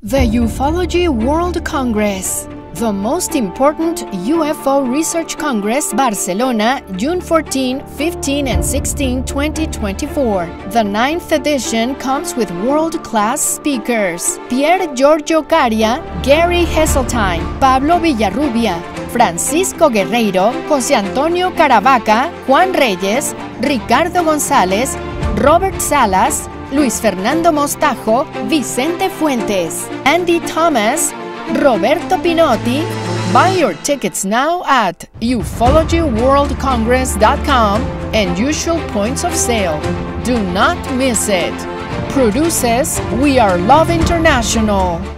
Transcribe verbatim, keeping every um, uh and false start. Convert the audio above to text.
The Ufology World Congress, the most important U F O research congress, Barcelona, June fourteenth, fifteenth, and sixteenth, twenty twenty-four. The ninth edition comes with world-class speakers: Pier Giorgio Caria, Gary Heseltine, Pablo Villarrubia, Francisco Guerreiro, José Antonio Caravaca, Juan Reyes, Ricardo González, Robert Salas, Luis Fernando Mostajo, Vicente Fuentes, Andy Thomas, Roberto Pinotti. Buy your tickets now at ufology world congress dot com and usual points of sale. Do not miss it. Produces We Are Love International.